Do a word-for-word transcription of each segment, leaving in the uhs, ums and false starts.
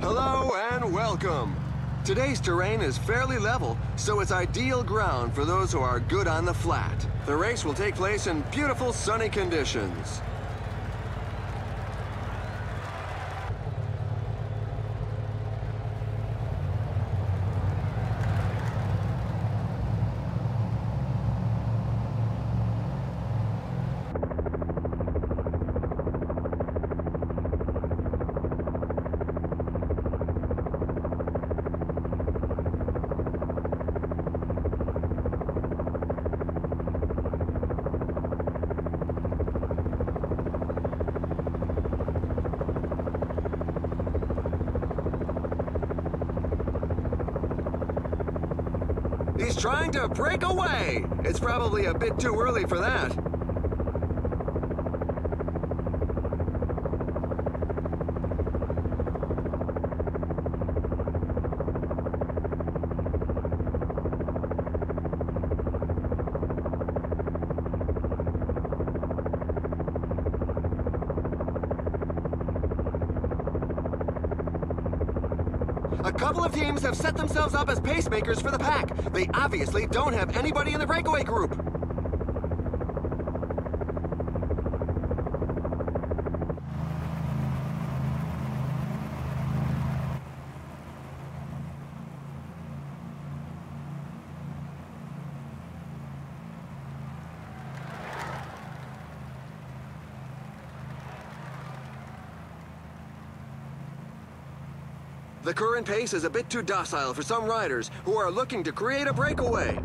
Hello and welcome. Today's terrain is fairly level, so it's ideal ground for those who are good on the flat. The race will take place in beautiful sunny conditions. He's trying to break away! It's probably a bit too early for that. A couple of teams have set themselves up as pacemakers for the pack. They obviously don't have anybody in the breakaway group. The current pace is a bit too docile for some riders who are looking to create a breakaway.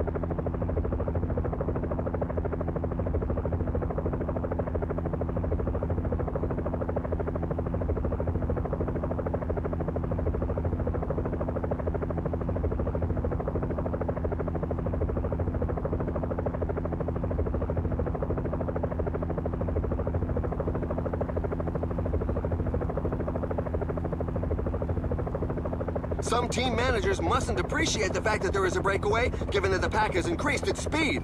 Some team managers mustn't appreciate the fact that there is a breakaway, given that the pack has increased its speed.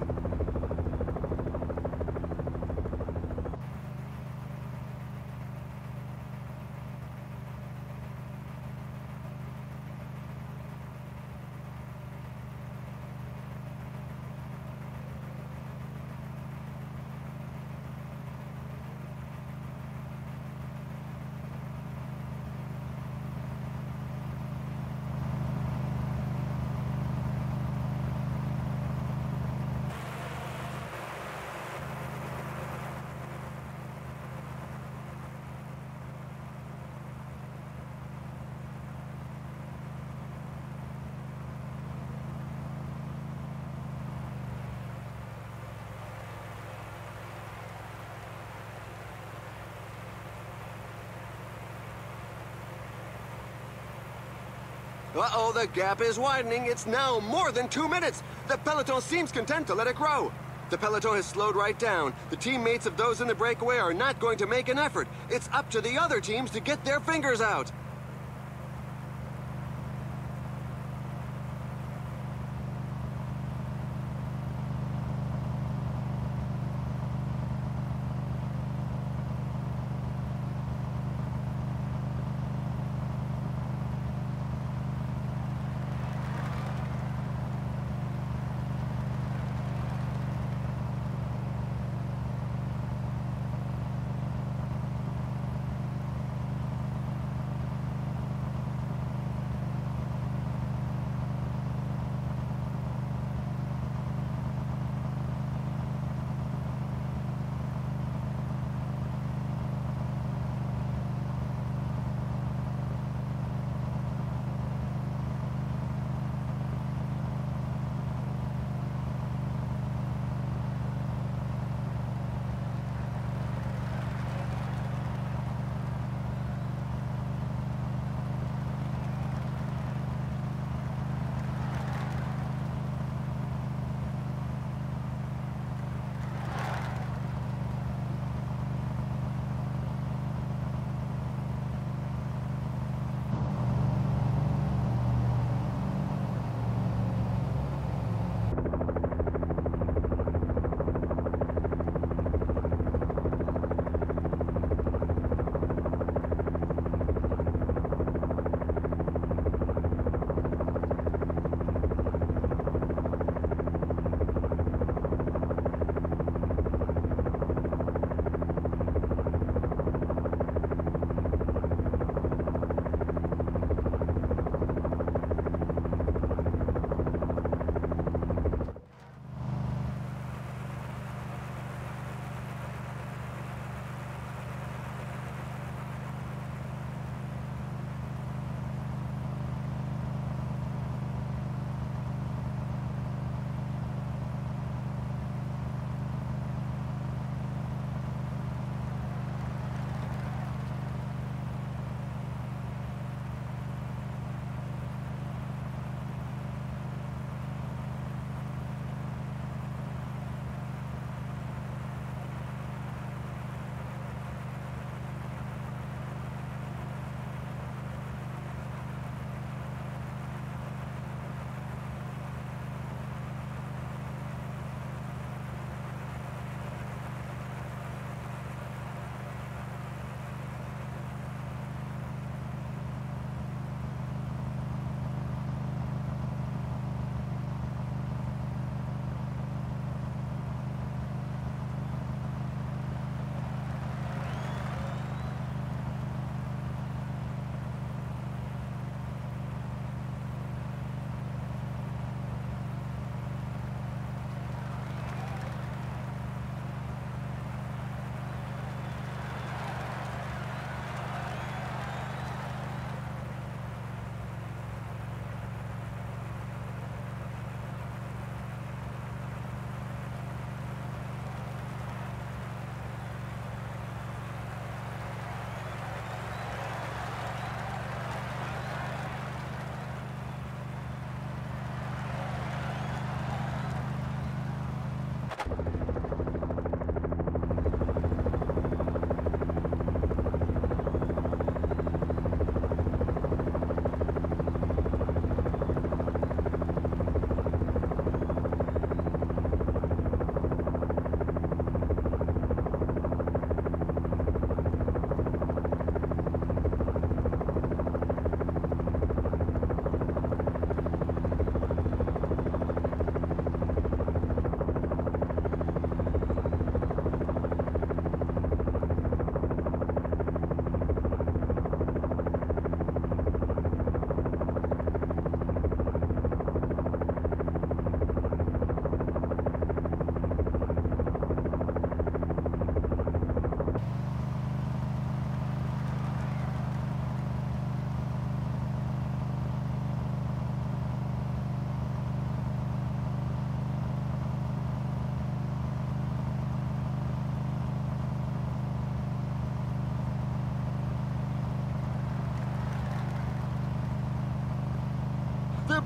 Uh-oh, the gap is widening. It's now more than two minutes. The peloton seems content to let it grow. The peloton has slowed right down. The teammates of those in the breakaway are not going to make an effort. It's up to the other teams to get their fingers out.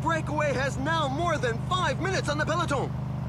breakaway has now more than five minutes on the peloton.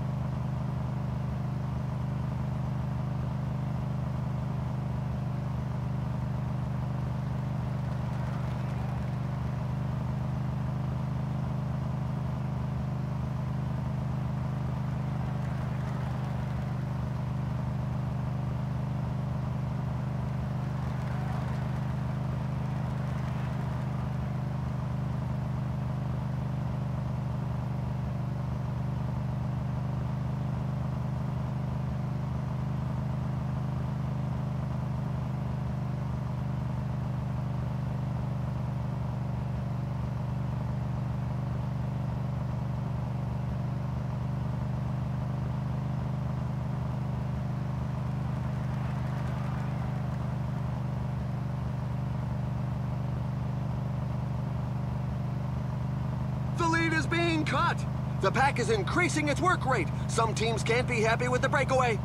The lead is being cut. The pack is increasing its work rate. Some teams can't be happy with the breakaway.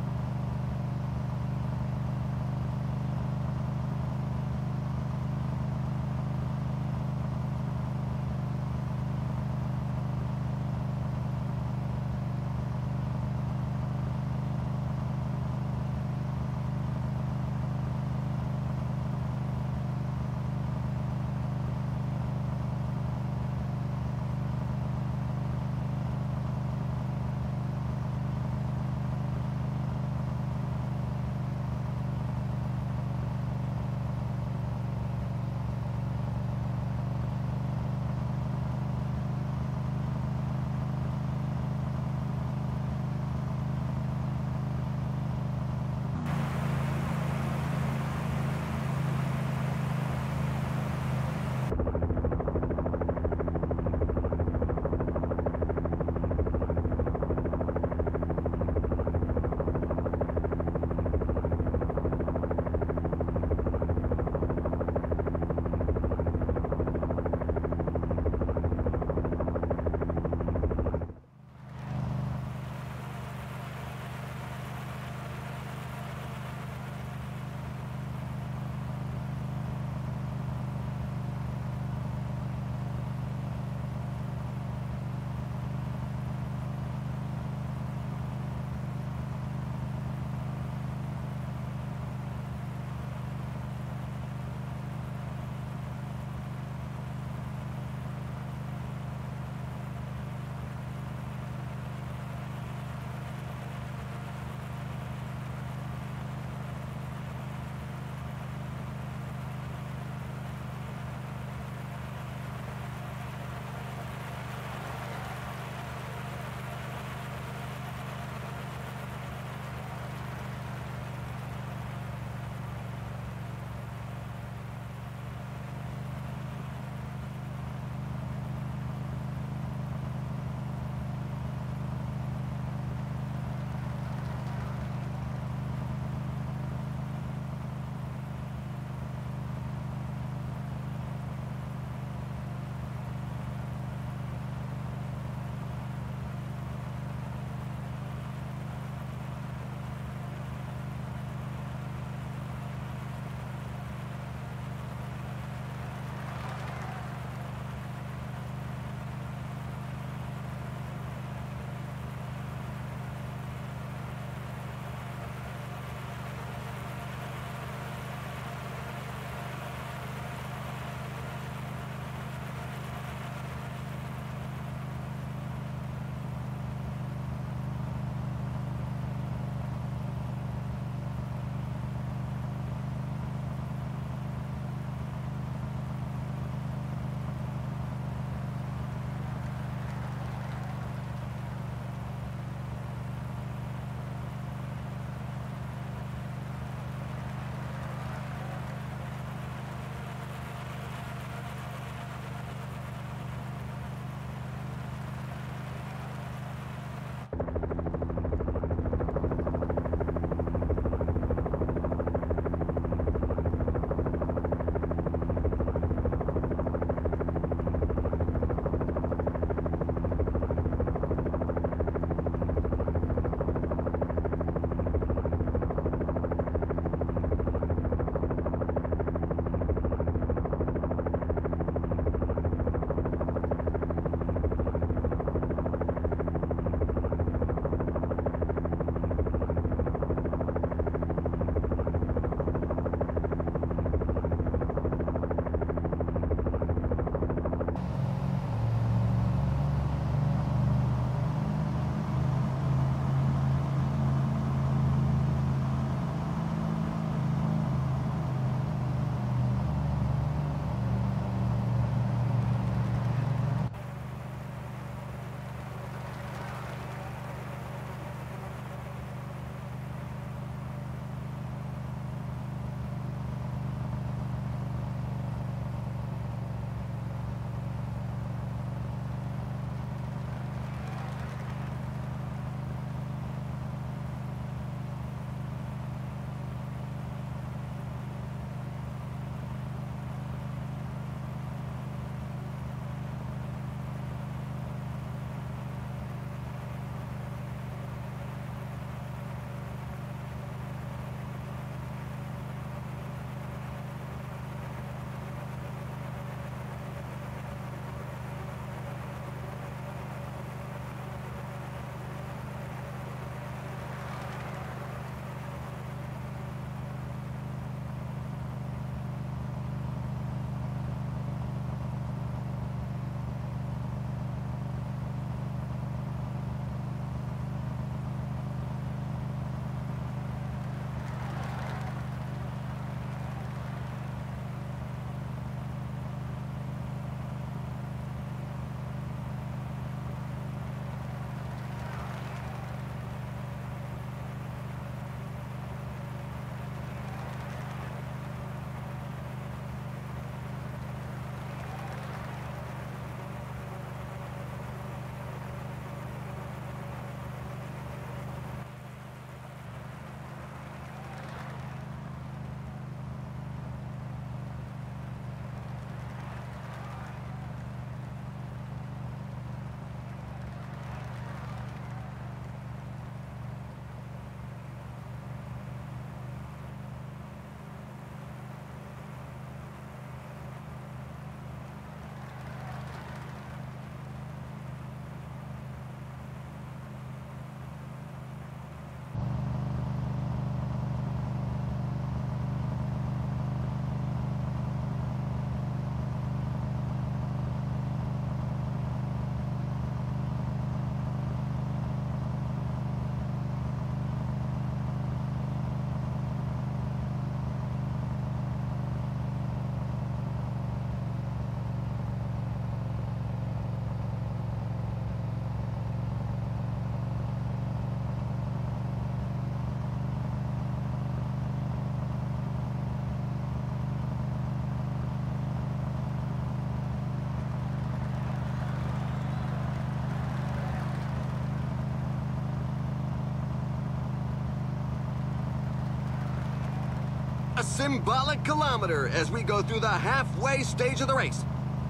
symbolic kilometer as we go through the halfway stage of the race.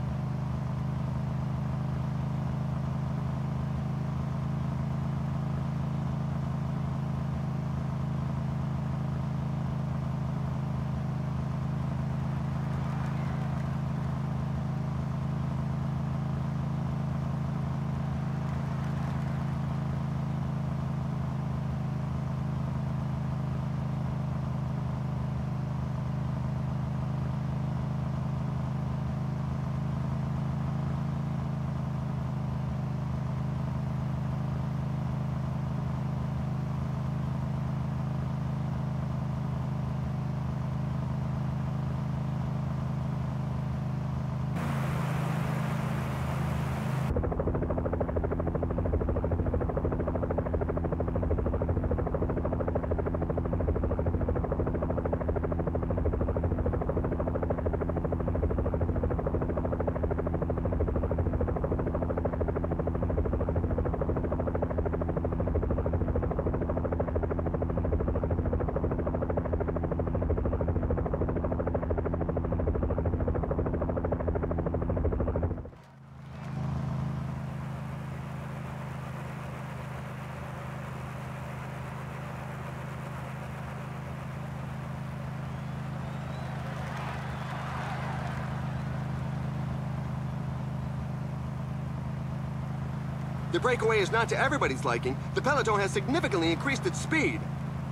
The breakaway is not to everybody's liking. The peloton has significantly increased its speed.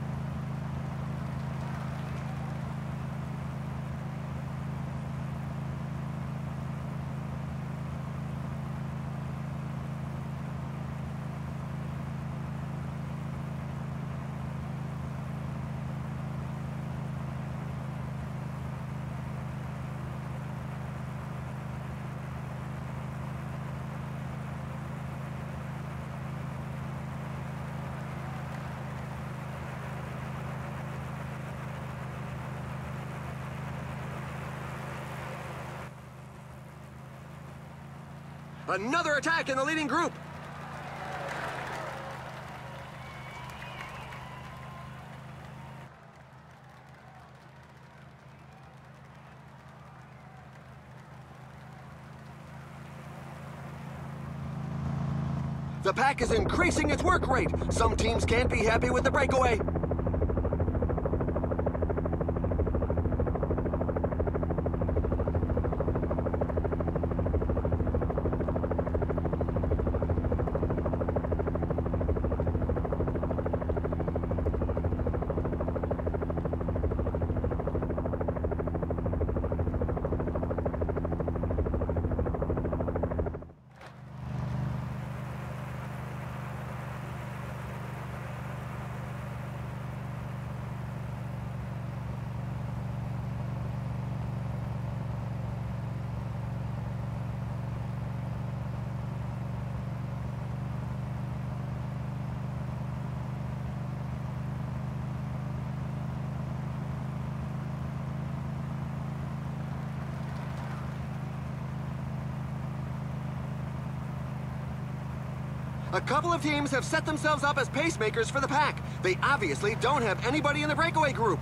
Another attack in the leading group. The pack is increasing its work rate. Some teams can't be happy with the breakaway. A couple of teams have set themselves up as pacemakers for the pack. They obviously don't have anybody in the breakaway group.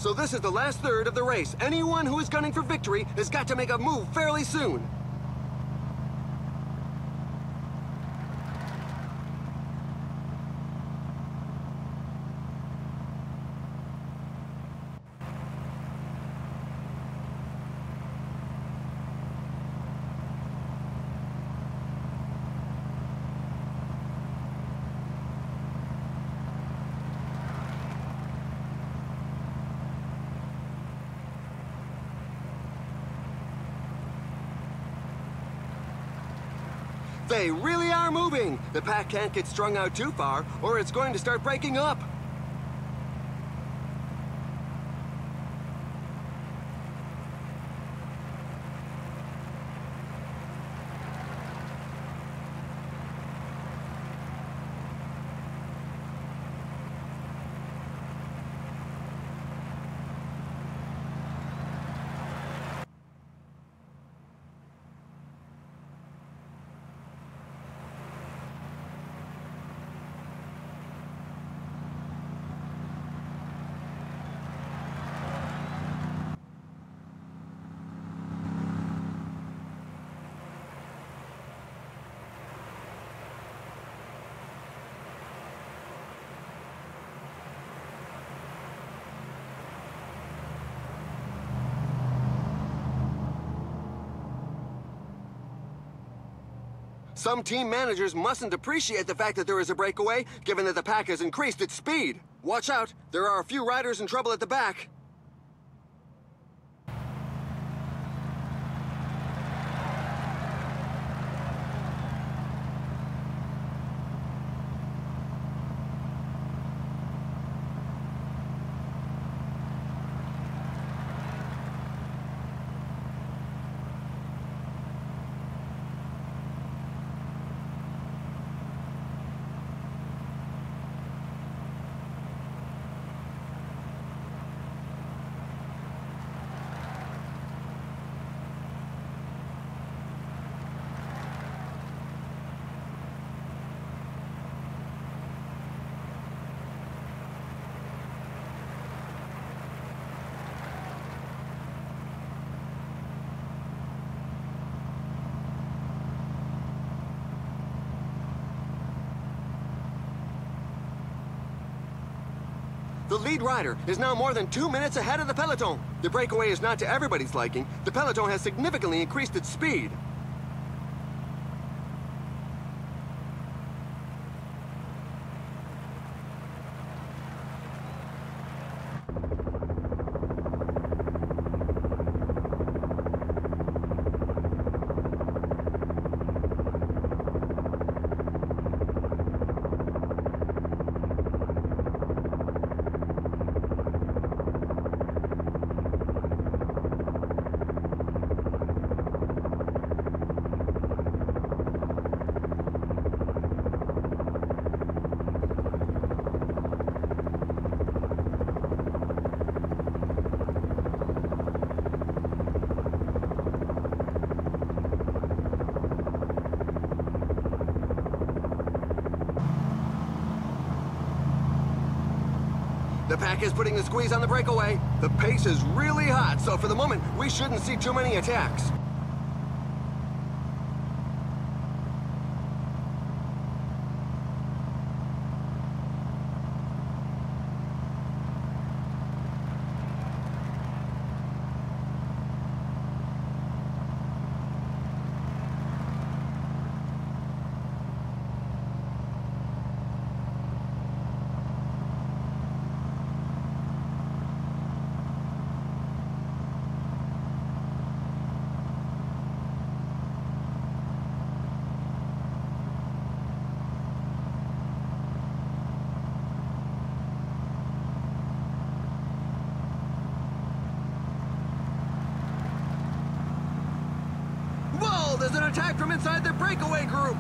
So this is the last third of the race. Anyone who is gunning for victory has got to make a move fairly soon. They really are moving! The pack can't get strung out too far, or it's going to start breaking up. Some team managers mustn't appreciate the fact that there is a breakaway, given that the pack has increased its speed. Watch out, there are a few riders in trouble at the back. The lead rider is now more than two minutes ahead of the peloton. The breakaway is not to everybody's liking. The peloton has significantly increased its speed. The pack is putting the squeeze on the breakaway. The pace is really hot, so for the moment, we shouldn't see too many attacks. There's an attack from inside the breakaway group!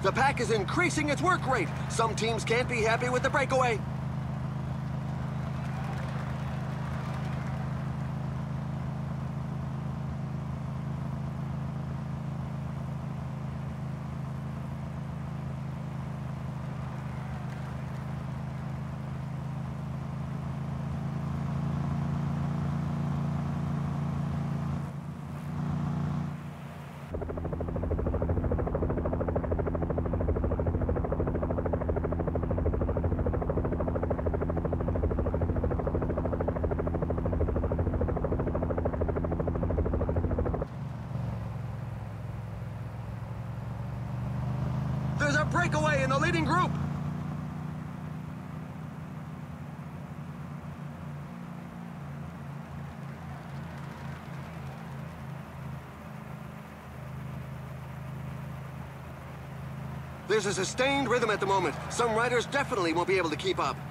The pack is increasing its work rate. Some teams can't be happy with the breakaway. There's a breakaway in the leading group. There's a sustained rhythm at the moment. Some riders definitely won't be able to keep up.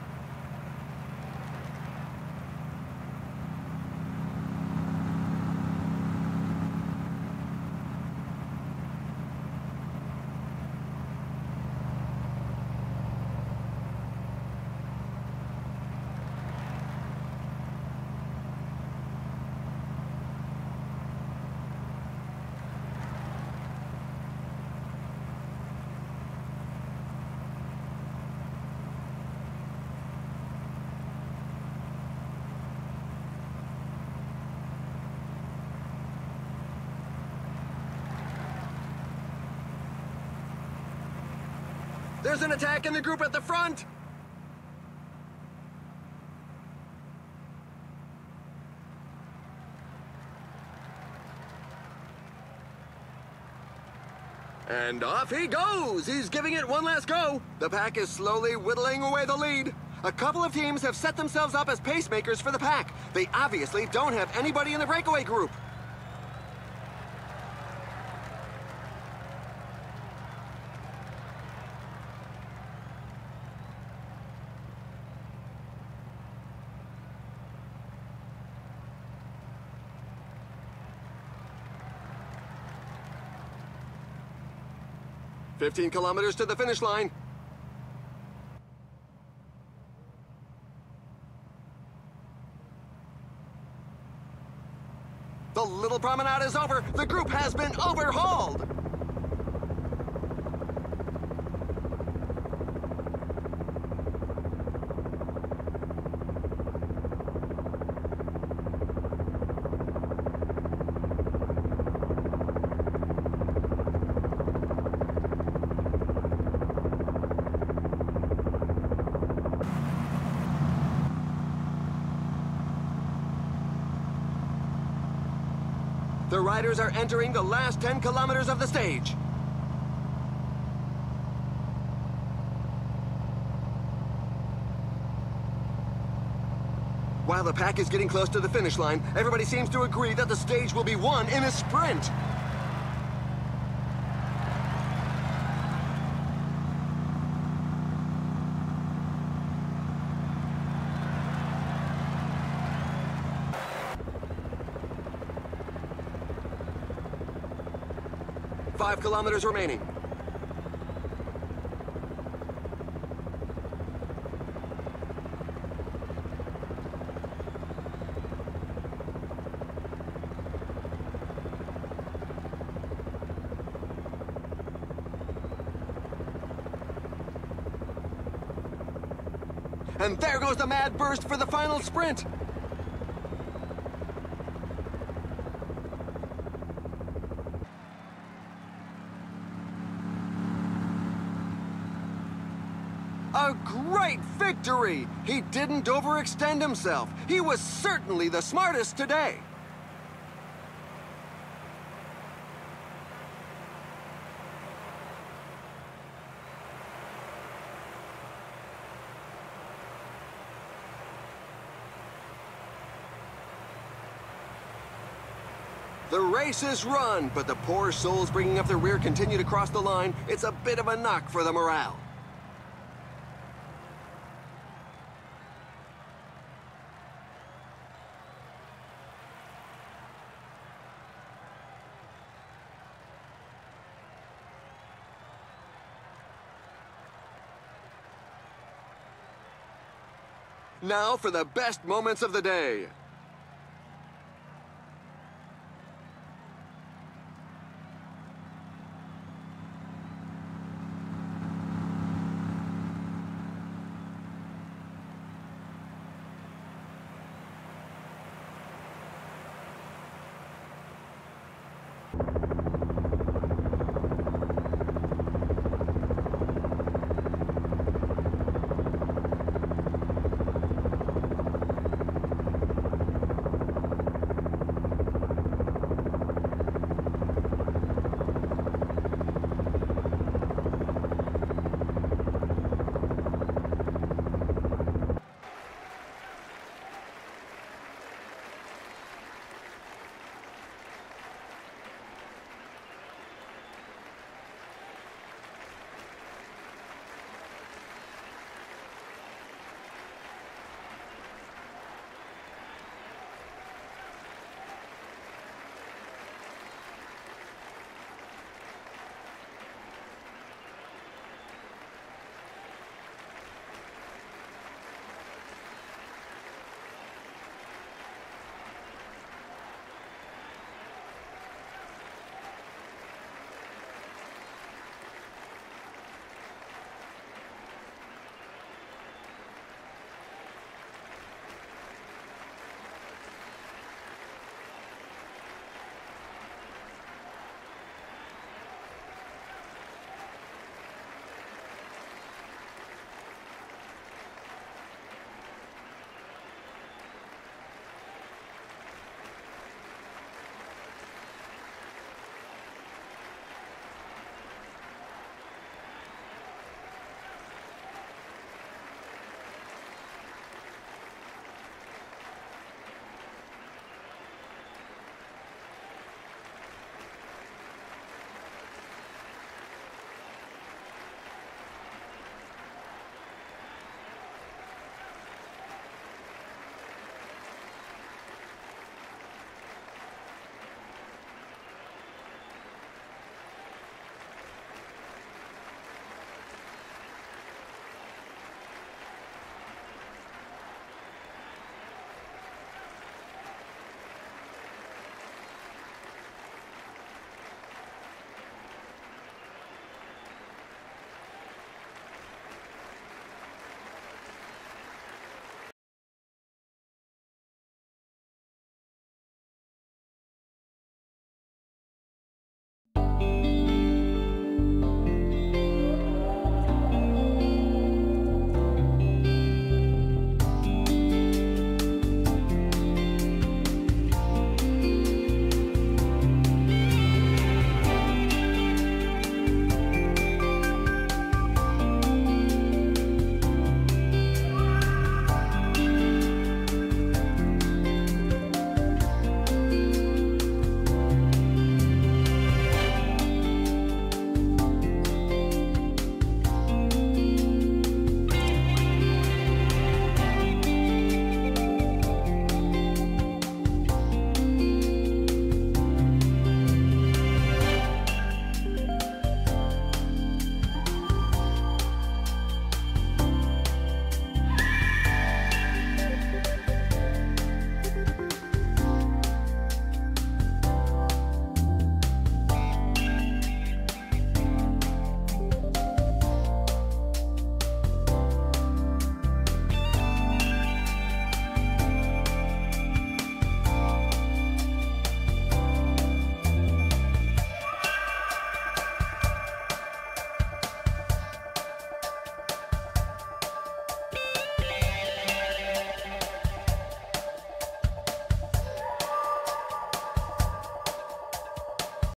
There's an attack in the group at the front! And off he goes! He's giving it one last go! The pack is slowly whittling away the lead. A couple of teams have set themselves up as pacemakers for the pack. They obviously don't have anybody in the breakaway group. fifteen kilometers to the finish line. The little promenade is over. The group has been overhauled. The riders are entering the last ten kilometers of the stage. While the pack is getting close to the finish line, everybody seems to agree that the stage will be won in a sprint. Five kilometers remaining. And there goes the mad burst for the final sprint. A great victory! He didn't overextend himself. He was certainly the smartest today. The race is run, but the poor souls bringing up the rear continue to cross the line. It's a bit of a knock for the morale. Now for the best moments of the day.